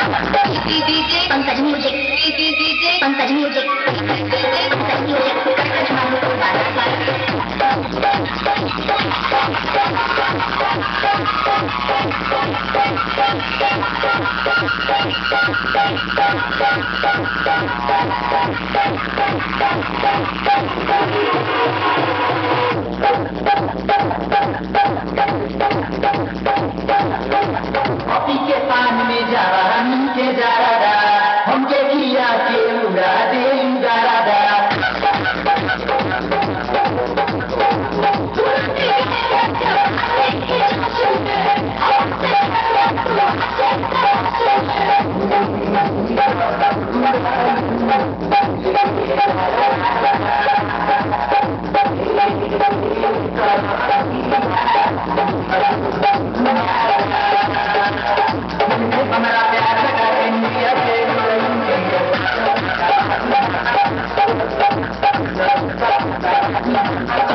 Pankaj music, Pankaj music, Pankaj music, कर्कश मामू को कॉफी के पान में जा रहा नीचे जा रहा हमके किया के उड़ा दे उड़ा रहा हमारा प्यार का